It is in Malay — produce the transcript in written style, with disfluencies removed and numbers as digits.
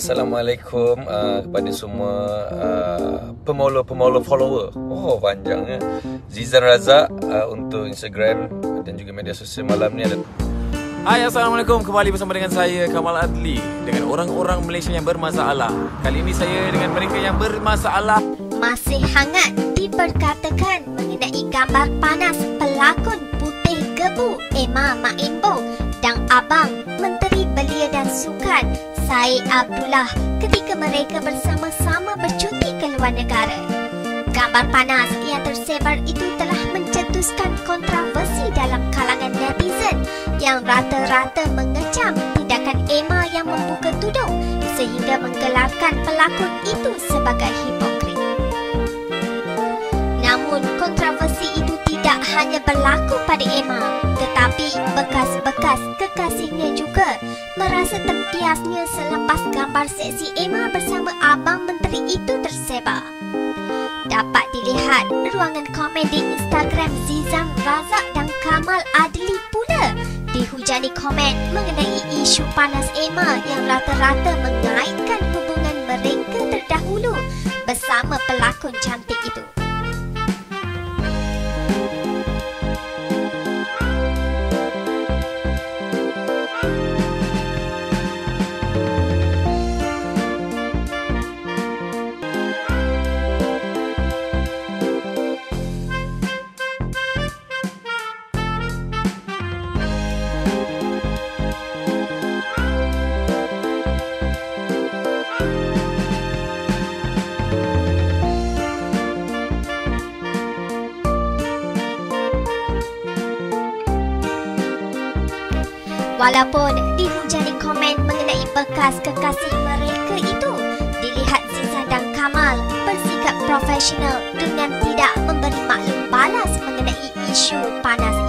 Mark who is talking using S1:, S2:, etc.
S1: Assalamualaikum kepada semua pemolo follower. Oh, panjangnya. Zizan Razak untuk Instagram dan juga media sosial malam ni ada.
S2: Hai, Assalamualaikum. Kembali bersama dengan saya, Kamal Adli, dengan orang-orang Malaysia yang bermasalah. Kali ini saya dengan mereka yang bermasalah.
S3: Masih hangat diperkatakan mengenai gambar panas pelakon putih gebu Emma Maimbo dan Abang Menteri Belia dan Sukan Syed Abdullah ketika mereka bersama-sama bercuti ke luar negara. Gambar panas yang tersebar itu telah mencetuskan kontroversi dalam kalangan netizen yang rata-rata mengecam tindakan Emma yang membuka tudung sehingga menggelarkan pelakon itu sebagai hipokrit. Namun kontroversi itu tidak hanya berlaku pada Emma, tetapi bekas-bekas kekasihnya juga merasa tempiasnya selepas gambar seksi Emma bersama Abang Menteri itu tersebar. Dapat dilihat ruangan komen di Instagram Zizan Razak dan Kamal Adli pula dihujani komen mengenai isu panas Emma yang rata-rata mengaitkan hubungan mereka terdahulu bersama pelakon cantik itu. Walaupun dihujani komen mengenai bekas kekasih mereka itu, dilihat Zizan dan Kamal bersikap profesional dengan tidak memberi maklum balas mengenai isu panas